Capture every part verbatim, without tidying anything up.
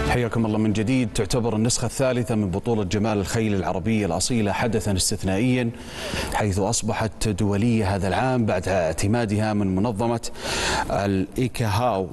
حياكم الله من جديد. تعتبر النسخة الثالثة من بطولة جمال الخيل العربية الأصيلة حدثا استثنائيا، حيث أصبحت دولية هذا العام بعد اعتمادها من منظمة الإيكاهاو،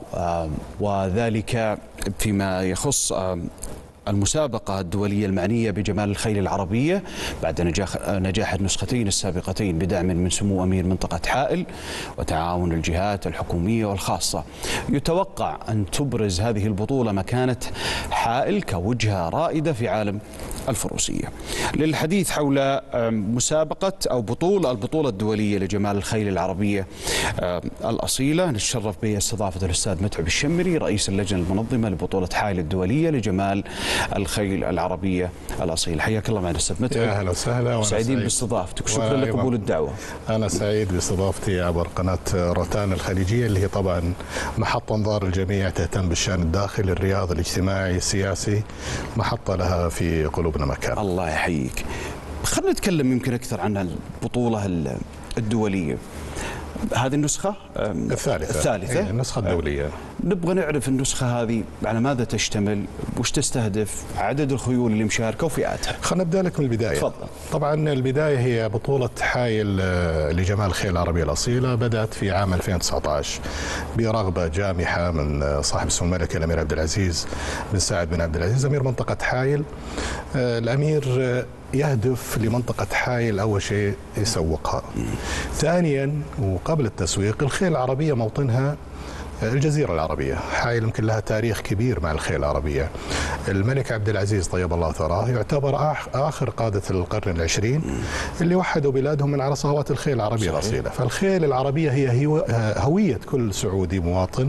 وذلك فيما يخص المسابقة الدولية المعنية بجمال الخيل العربية بعد نجاح نجاح النسختين السابقتين بدعم من سمو أمير منطقة حائل وتعاون الجهات الحكومية والخاصة. يتوقع أن تبرز هذه البطولة مكانة حائل كوجهة رائدة في عالم الفروسية. للحديث حول مسابقة أو بطولة البطولة الدولية لجمال الخيل العربية الأصيلة نتشرف باستضافة الأستاذ متعب الشمري رئيس اللجنة المنظمة لبطولة حائل الدولية لجمال الخيل العربية الأصيلة. حياك الله معنا أستاذ متعب. يا أهلا وسهلا، سعيدين باستضافتك، شكرا لقبول الدعوة. أنا سعيد باستضافتي عبر قناة روتانا الخليجية اللي هي طبعا محط أنظار الجميع، تهتم بالشأن الداخلي الرياضي الاجتماعي السياسي، محطة لها في قلوبنا مكان. الله يحييك. خلينا نتكلم يمكن أكثر عن البطولة الدولية. هذه النسخة الثالثة الثالثة إيه النسخة الدولية. نبغى نعرف النسخة هذه على ماذا تشتمل، وش تستهدف، عدد الخيول اللي مشاركة وفئاتها. خلينا نبدأ لك من البداية. تفضل. طبعا البداية هي بطولة حائل لجمال الخيل العربية الأصيلة، بدأت في عام ألفين وتسعة عشر برغبة جامحة من صاحب السمو الملكي الأمير عبد العزيز بن سعد بن عبد العزيز أمير منطقة حائل. الأمير يهدف لمنطقة حائل أول شيء يسوقها. ثانيا وقبل التسويق، الخيل العربية موطنها الجزيرة العربية. حائل يمكن لها تاريخ كبير مع الخيل العربية. الملك عبد العزيز طيب الله ثراه يعتبر آخر قادة القرن العشرين اللي وحدوا بلادهم من على صهوات الخيل العربية الأصيلة. فالخيل العربية هي هوية كل سعودي مواطن.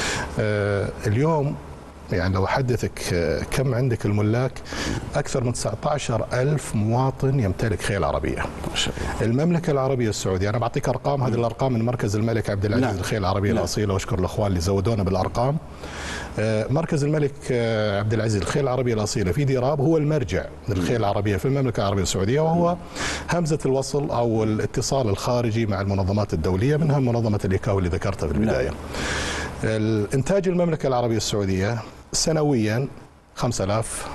اليوم يعني لو أحدثك كم عندك الملاك، أكثر من تسعة عشر ألف مواطن يمتلك خيل عربية. المملكة العربية السعودية، أنا بعطيك أرقام، هذه الأرقام من مركز الملك عبد العزيز نعم. الخيل العربية نعم. الأصيلة، وأشكر الأخوان اللي زودونا بالأرقام. مركز الملك عبد العزيز الخيل العربية الأصيلة في ديراب هو المرجع للخيل العربية في المملكة العربية السعودية، وهو همزة الوصل أو الاتصال الخارجي مع المنظمات الدولية، منها منظمة الإيكاو اللي ذكرتها في البداية. نعم. الإنتاج المملكة العربية السعودية سنويا خمسة آلاف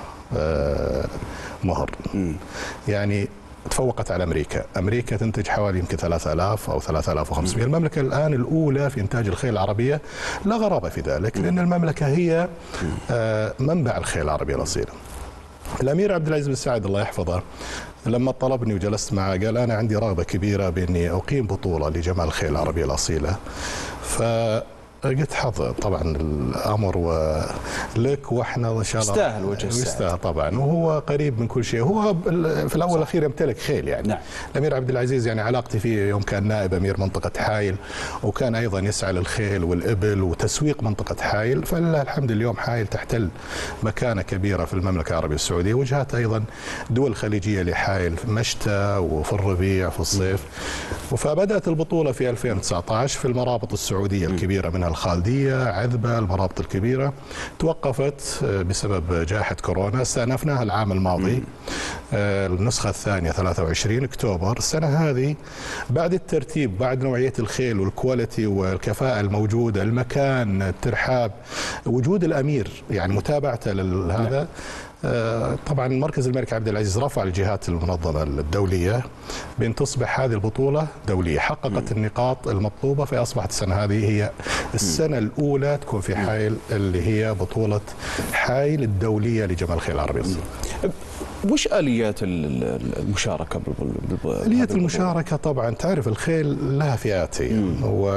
مهر، يعني تفوقت على أمريكا. أمريكا تنتج حوالي يمكن ثلاثة آلاف أو ثلاثة آلاف وخمسمئة. المملكة الآن الأولى في إنتاج الخيل العربية، لا غرابة في ذلك لأن المملكة هي منبع الخيل العربية الأصيلة. الأمير عبد العزيز بن سعد الله يحفظه لما طلبني وجلست معه قال أنا عندي رغبة كبيرة بإني أقيم بطولة لجمال الخيل العربية الأصيلة. ف قلت حظ طبعا الامر ولك، واحنا ان شاء الله يستاهل وجه السعد. يستاهل طبعا، وهو قريب من كل شيء. هو في الاول والاخير يمتلك خيل يعني. نعم. الامير عبد العزيز يعني علاقتي فيه يوم كان نائب امير منطقه حائل، وكان ايضا يسعى للخيل والابل وتسويق منطقه حائل. فلله الحمد اليوم حائل تحتل مكانه كبيره في المملكه العربيه السعوديه، وجهات ايضا دول خليجيه لحائل في مشتى وفي الربيع في الصيف. فبدات البطوله في ألفين وتسعة عشر في المرابط السعوديه الكبيره منها الخالدية، عذبة، المرابط الكبيرة. توقفت بسبب جائحة كورونا، استأنفناها العام الماضي النسخة الثانية ثلاثة وعشرين أكتوبر. السنة هذه بعد الترتيب، بعد نوعية الخيل والكواليتي والكفاءة الموجودة، المكان، الترحاب، وجود الأمير يعني متابعته لهذا. طبعا مركز الملك عبد العزيز رفع الجهات المنظمة الدولية بأن تصبح هذه البطولة دولية، حققت النقاط المطلوبة، فأصبحت السنة هذه هي السنة الأولى تكون في حائل اللي هي بطولة حائل الدولية لجمال الخيل العربي. وش آليات المشاركة؟ آليات المشاركة طبعا تعرف الخيل لها فئاتين،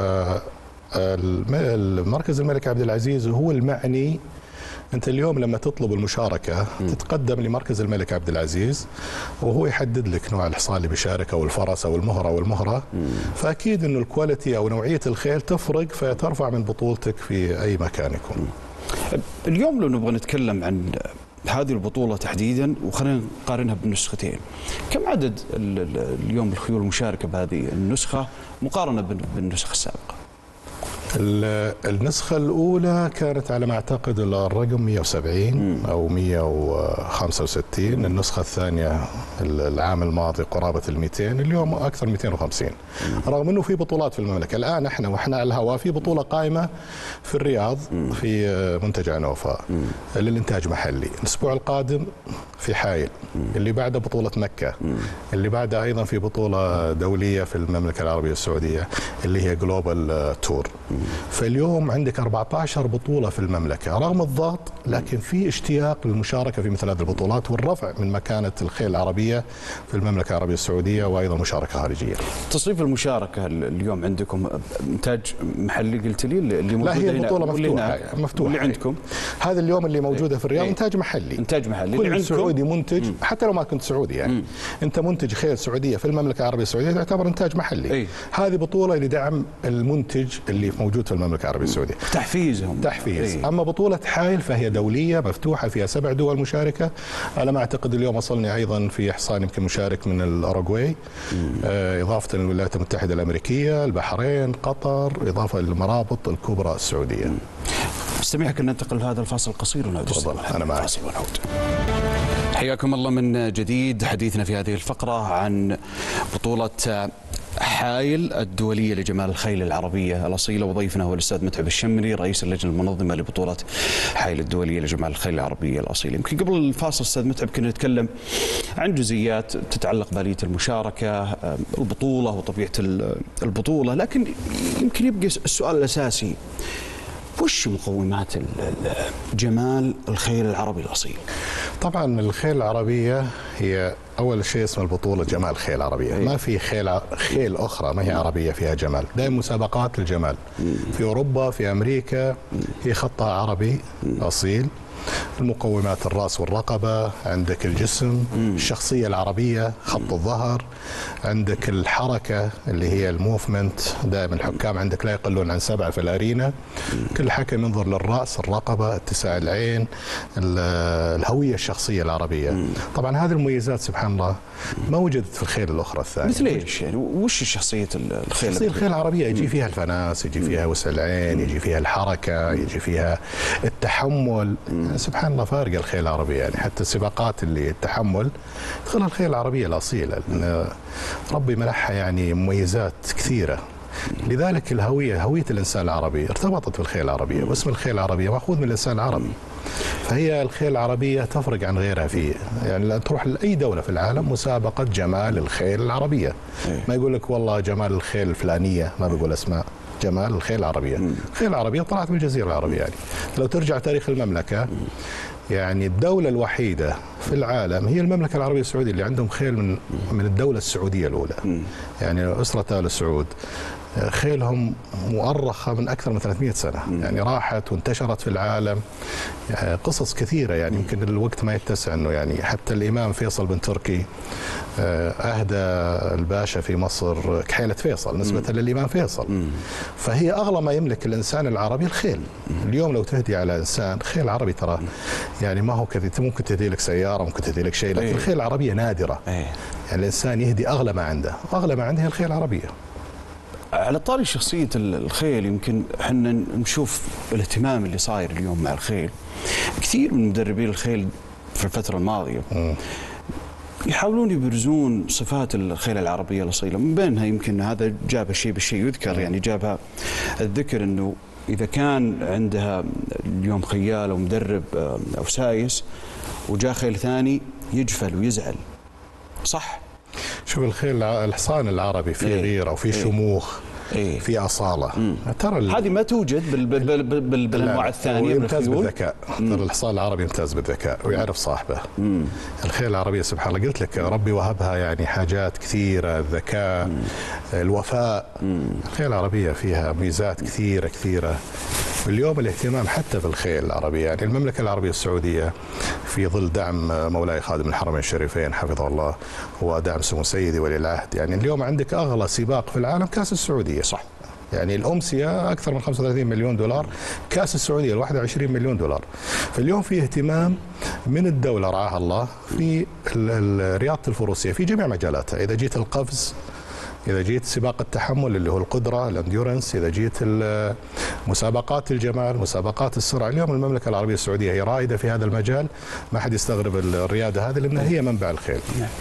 والمركز الملك عبد العزيز هو المعني. أنت اليوم لما تطلب المشاركة تتقدم لمركز الملك عبد العزيز، وهو يحدد لك نوع الحصان اللي بيشارك أو الفرس أو المهرة أو المهرة. فأكيد إنه الكواليتي أو نوعية الخيل تفرق، فترفع من بطولتك في أي مكان يكون. اليوم لو نبغى نتكلم عن هذه البطولة تحديدا وخلينا نقارنها بالنسختين، كم عدد اليوم الخيول المشاركة بهذه النسخة مقارنة بالنسخة السابقة؟ النسخة الأولى كانت على ما أعتقد الرقم مئة وسبعين أو مئة وخمسة وستين. النسخة الثانية العام الماضي قرابة ال مئتين، اليوم أكثر من مئتين وخمسين. رغم أنه في بطولات في المملكة الآن، إحنا وإحنا على الهواء في بطولة قائمة في الرياض في منتجع عنوفة للإنتاج محلي. الأسبوع القادم في حايل، اللي بعده بطولة مكة، اللي بعده أيضا في بطولة دولية في المملكة العربية السعودية اللي هي جلوبال تور. فاليوم عندك أربعة عشر بطولة في المملكة رغم الضغط، لكن في اشتياق للمشاركة في مثل هذه البطولات والرفع من مكانة الخيل العربية في المملكة العربية السعودية وأيضا مشاركة خارجية. تصنيف المشاركة اليوم عندكم إنتاج محلي قلت لي اللي موجودة؟ لا، هي بطولة مفتوحة مفتوحة اللي عندكم هذا اليوم اللي موجودة في الرياض إنتاج محلي. إنتاج محلي كل اللي سعودي منتج مم. حتى لو ما كنت سعودي يعني مم. أنت منتج خيل سعودية في المملكة العربية السعودية تعتبر إنتاج محلي. أي. هذه بطولة لدعم المنتج اللي موجود في المملكة العربية السعودية، تحفيزهم تحفيز. أي. أما بطولة حايل فهي دولية مفتوحة فيها سبع دول مشاركة. على ما أعتقد اليوم وصلني أيضا في إحصان يمكن مشارك من الأوروغواي، آه إضافة للولايات المتحدة الأمريكية، البحرين، قطر، إضافة للمرابط الكبرى السعودية. استمعك أن ننتقل لهذا الفاصل القصير ونعود. تفضل، أنا معك. حياكم الله من جديد. حديثنا في هذه الفقرة عن بطولة حايل الدولية لجمال الخيل العربية الأصيلة، وضيفنا هو الأستاذ متعب الشمري رئيس اللجنة المنظمة لبطولة حايل الدولية لجمال الخيل العربية الأصيلة. يمكن قبل الفاصل أستاذ متعب كنا نتكلم عن جزئيات تتعلق بآلية المشاركة، البطولة وطبيعة البطولة، لكن يمكن يبقى السؤال الأساسي: وش مقومات جمال الخيل العربي الأصيل؟ طبعا الخيل العربية هي أول شيء اسم البطولة جمال خيل عربية. ما في خيل خيل أخرى ما هي عربية فيها جمال. دائما مسابقات الجمال في أوروبا في أمريكا هي خطها عربي أصيل. المقومات الرأس والرقبة، عندك الجسم، الشخصية العربية، خط الظهر، عندك الحركة اللي هي الموفمنت. دائما الحكام عندك لا يقلون عن سبعة في الأرينا. كل حكم ينظر للرأس، الرقبة، اتساع العين، الهوية الشخصية العربية. طبعا هذه المميزات سبحان الله ما وجدت في الخيل الأخرى الثانية. مثل ايش يعني؟ وش شخصية الخيل؟ شخصية الخيل العربية يجي فيها الفناس، يجي فيها وسع العين، يجي فيها الحركة، يجي فيها التحمل. سبحان الله فارق الخيل العربية يعني. حتى السباقات اللي التحمل تدخلها الخيل العربية الأصيلة، لأن ربي منحها يعني مميزات كثيرة. لذلك الهوية هوية الإنسان العربي ارتبطت بالخيل العربية، واسم الخيل العربية مأخوذ من الإنسان العربي. فهي الخيل العربية تفرق عن غيرها فيه يعني. تروح لأي دولة في العالم مسابقة جمال الخيل العربية، ما يقول لك والله جمال الخيل الفلانية، ما بيقول أسماء، جمال الخيل العربية. الخيل العربية طلعت من الجزيرة العربية يعني. لو ترجع تاريخ المملكة يعني الدولة الوحيدة في العالم هي المملكة العربية السعودية اللي عندهم خيل من من الدولة السعودية الأولى. يعني أسرة آل سعود خيلهم مؤرخة من أكثر من ثلاثمئة سنة يعني، راحت وانتشرت في العالم. يعني قصص كثيرة يعني يمكن الوقت ما يتسع أنه يعني حتى الإمام فيصل بن تركي أهدى الباشا في مصر كحيلة فيصل نسبة للإمام فيصل. فهي أغلى ما يملك الإنسان العربي الخيل. اليوم لو تهدي على إنسان خيل عربي ترى يعني ما هو كذا، ممكن تهدي لك سيارة، ممكن تهدي لك شيء، لكن الخيل العربية نادرة. يعني الإنسان يهدي أغلى ما عنده، أغلى ما عنده هي الخيل العربية. على طاري شخصية الخيل، يمكن احنا نشوف الاهتمام اللي صاير اليوم مع الخيل. كثير من مدربين الخيل في الفترة الماضية م. يحاولون يبرزون صفات الخيل العربية الأصيلة، من بينها يمكن هذا جاب الشيء بالشيء يذكر، يعني جابها الذكر أنه إذا كان عندها اليوم خيال أو مدرب أو سايس وجاء خيل ثاني يجفل ويزعل، صح؟ شوف الخيل الحصان العربي في إيه؟ غير أو في إيه؟ شموخ إيه؟ في أصالة. مم. ترى هذه ما توجد بال بال بال بال بالأنواع الثانية. يمتاز بالذكاء. ترى الحصان العربي يمتاز بالذكاء ويعرف صاحبه. مم. الخيل العربية سبحان الله قلت لك ربي وهبها يعني حاجات كثيرة، الذكاء، مم. الوفاء. مم. الخيل العربية فيها ميزات كثيرة كثيرة. اليوم الاهتمام حتى بالخيل العربية يعني المملكة العربية السعودية في ظل دعم مولاي خادم الحرمين الشريفين حفظه الله ودعم سمو سيدي ولي العهد، يعني اليوم عندك أغلى سباق في العالم كأس السعودية. صح. يعني الأمسية أكثر من خمسة وثلاثين مليون دولار، كأس السعودية الواحد وعشرين مليون دولار. فاليوم في اهتمام من الدولة رعاها الله في رياضة الفروسية في جميع مجالاتها. إذا جيت القفز، إذا جيت سباق التحمل اللي هو القدرة الانديورنس، إذا جيت مسابقات الجمال، مسابقات السرعه، اليوم المملكه العربيه السعوديه هي رائده في هذا المجال، ما حد يستغرب الرياده هذه لانها هي منبع الخيل.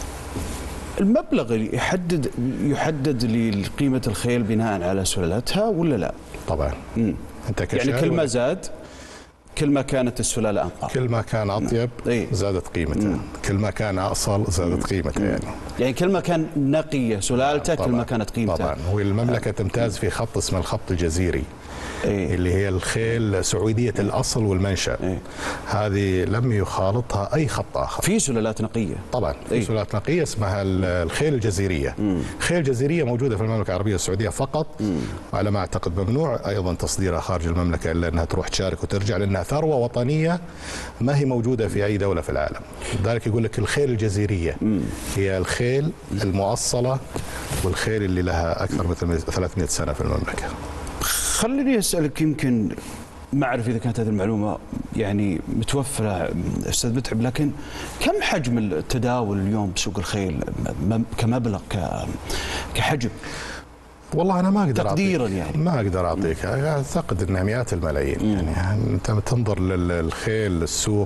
المبلغ اللي يحدد يحدد لقيمه الخيل بناء على سلالتها ولا لا؟ طبعا. مم. انت يعني كل ما زاد كل ما كانت السلاله انقى، كل ما كان اطيب إيه؟ زادت قيمته، مم. كل ما كان اصل زادت قيمته. يعني يعني كل ما كان نقيه سلالته كل ما كانت قيمته. طبعا. والمملكه آه. تمتاز في خط اسمه الخط الجزيري، إيه؟ اللي هي الخيل سعوديه الاصل والمنشا. إيه؟ هذه لم يخالطها اي خط اخر. في سلالات نقيه طبعا، في إيه؟ سلالات نقيه اسمها الخيل الجزيريه. مم. الخيل الجزيريه موجوده في المملكه العربيه السعوديه فقط، مم. وعلى ما اعتقد ممنوع ايضا تصديرها خارج المملكه الا انها تروح تشارك وترجع، لانها ثروه وطنيه ما هي موجوده في اي دوله في العالم. لذلك يقول لك الخيل الجزيريه مم. هي الخيل المؤصله والخيل اللي لها اكثر من ثلاثمئة سنه في المملكه. خليني اسالك، يمكن ما اعرف اذا كانت هذه المعلومه يعني متوفره استاذ متعب، لكن كم حجم التداول اليوم بسوق الخيل كمبلغ كحجم؟ والله انا ما اقدر تقديرا يعني ما اقدر اعطيك، اعتقد انها مئات الملايين. مم. يعني انت تنظر للخيل السوق،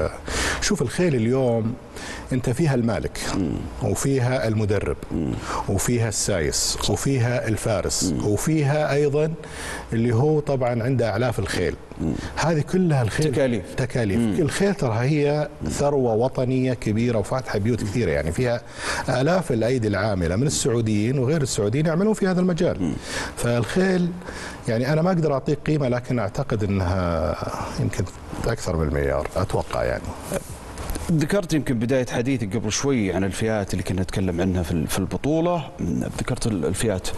شوف الخيل اليوم انت فيها المالك، مم. وفيها المدرب، مم. وفيها السايس، وفيها الفارس، مم. وفيها ايضا اللي هو طبعا عنده اعلاف الخيل. مم. هذه كلها الخيل تكاليف تكاليف. مم. الخيل ترى هي ثروه وطنيه كبيره وفاتحه بيوت كثيره، يعني فيها الاف الايدي العامله من السعوديين وغير السعوديين يعملون في هذا المجال. مم. فالخيل يعني انا ما اقدر اعطيك قيمه، لكن اعتقد انها يمكن اكثر من المليار اتوقع. يعني ذكرت يمكن بداية حديثك قبل شوي عن الفئات اللي كنا نتكلم عنها في البطولة، ذكرت الفئات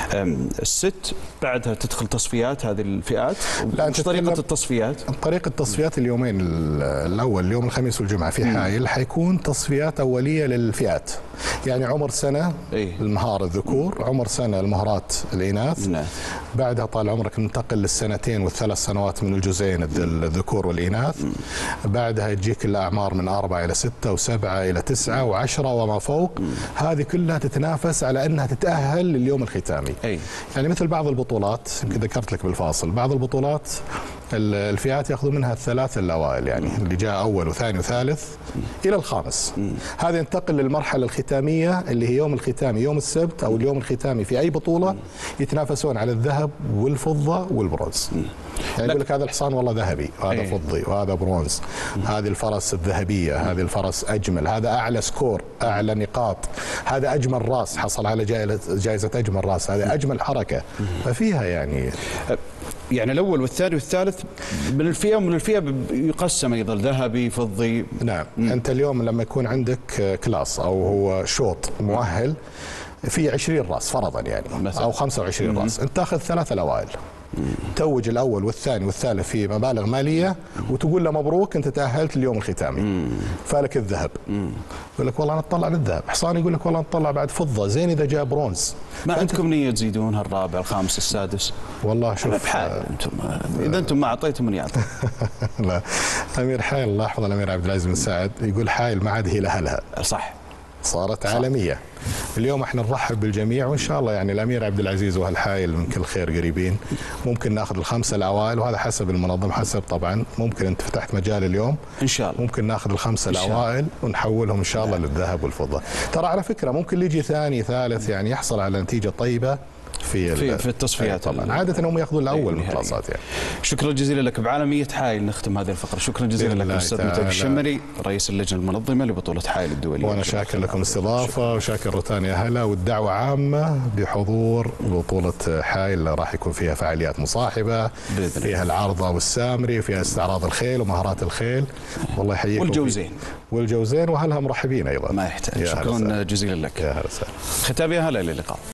الست، بعدها تدخل تصفيات هذه الفئات. لا، مش طريقة التصفيات؟ طريقة التصفيات اليومين الأول اليوم الخميس والجمعة في حايل حيكون تصفيات أولية للفئات، يعني عمر سنة إيه؟ المهار الذكور، عمر سنة المهارات الإناث. نعم. بعدها طال عمرك ننتقل للسنتين والثلاث سنوات من الجزئين الذكور والإناث. م. بعدها تجيك الأعمار من أربعة إلى ستة وسبعة إلى تسعة وعشرة وما فوق. م. هذه كلها تتنافس على أنها تتأهل لليوم الختامي. أي. يعني مثل بعض البطولات يمكن ذكرت لك بالفاصل، بعض البطولات الفئات ياخذوا منها الثلاث الاوائل، يعني اللي جاء اول وثاني وثالث الى الخامس. هذا ينتقل للمرحله الختاميه اللي هي يوم الختامي يوم السبت او اليوم الختامي في اي بطوله، يتنافسون على الذهب والفضه والبرونز. يعني يقول لك هذا الحصان والله ذهبي وهذا أيه. فضي وهذا برونز، هذه الفرس الذهبية، هذه الفرس أجمل، هذا أعلى سكور، أعلى نقاط، هذا أجمل راس حصل على جائزة أجمل راس، هذا أجمل حركة. ففيها يعني يعني الأول والثاني والثالث من الفئة ومن الفئة يقسم أيضا ذهبي فضي. نعم. مم. أنت اليوم لما يكون عندك كلاس أو هو شوط مؤهل في عشرين راس فرضا يعني مثلا. أو خمسة وعشرين مم. راس، أنت تأخذ ثلاثة الأوائل، توج الاول والثاني والثالث في مبالغ ماليه وتقول له مبروك انت تاهلت اليوم الختامي. مم. فالك الذهب. يقول لك والله انا اطلع للذهب، حصان يقول لك والله نطلع بعد فضه، زين اذا جاء برونز. ما عندكم نيه تزيدون هالرابع الخامس السادس؟ والله شوف بحال انتم اذا انتم ما اعطيتم من يعطي. لا، امير حايل الله يحفظه الامير عبد العزيز بن سعد يقول حايل ما عاد هي لاهلها. صح، صارت صح. عالمية. اليوم احنا نرحب بالجميع وان شاء الله يعني الامير عبد العزيز وهالحايل من كل خير قريبين، ممكن ناخذ الخمسه الاوائل وهذا حسب المنظم، حسب طبعا ممكن انت فتحت مجال اليوم ان شاء الله ممكن ناخذ الخمسه الاوائل ونحولهم ان شاء الله للذهب والفضه. ترى على فكره ممكن اللي يجي ثاني ثالث يعني يحصل على نتيجه طيبه في في, في التصفيات. طبعا عاده هم ياخذون الاول من الكلاسات يعني. شكرا جزيلا لك. بعالمية حايل نختم هذه الفقره. شكرا جزيلا لك استاذ متعب الشمري رئيس اللجنه المنظمه لبطوله حايل الدوليه. وانا شاكر لكم الاستضافه وشاكر روتانا هلا والدعوه عامه بحضور بطوله حايل اللي راح يكون فيها فعاليات مصاحبه، فيها العارضه والسامري، فيها استعراض الخيل ومهارات الخيل. والله يحييكم. والجوزين والجوزين واهلها مرحبين ايضا. ما يحتاج. شكرا جزيلا لك. يا هلا وسهلا. ختام يا هلا، الى اللقاء.